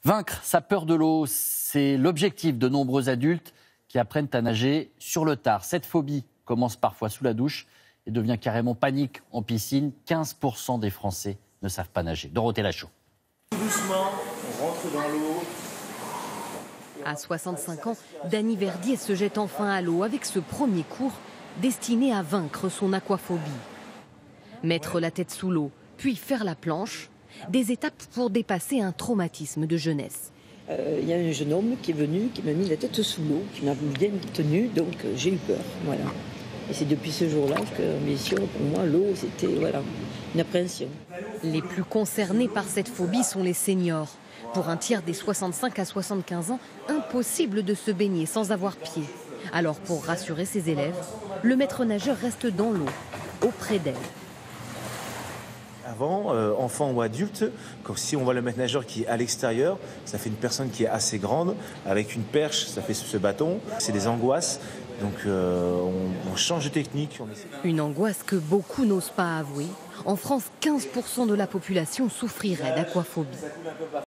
Vaincre sa peur de l'eau, c'est l'objectif de nombreux adultes qui apprennent à nager sur le tard. Cette phobie commence parfois sous la douche et devient carrément panique en piscine. 15% des Français ne savent pas nager. Dorothée Lachaud. Tout doucement, on rentre dans l'eau. À 65 ans, Dany Verdier se jette enfin à l'eau avec ce premier cours destiné à vaincre son aquaphobie. Mettre la tête sous l'eau, puis faire la planche, des étapes pour dépasser un traumatisme de jeunesse. Il y a un jeune homme qui est venu, qui m'a mis la tête sous l'eau, qui m'a bien tenu, donc j'ai eu peur. Voilà. Et c'est depuis ce jour-là que, bien sûr, pour moi, l'eau, c'était une appréhension. Les plus concernés par cette phobie sont les seniors. Pour un tiers des 65 à 75 ans, impossible de se baigner sans avoir pied. Alors, pour rassurer ses élèves, le maître nageur reste dans l'eau, auprès d'elle. Avant, enfant ou adulte, si on voit le maître nageur qui est à l'extérieur, ça fait une personne qui est assez grande, avec une perche, ça fait ce bâton. C'est des angoisses, donc on change de technique. Une angoisse que beaucoup n'osent pas avouer. En France, 15% de la population souffrirait d'aquaphobie.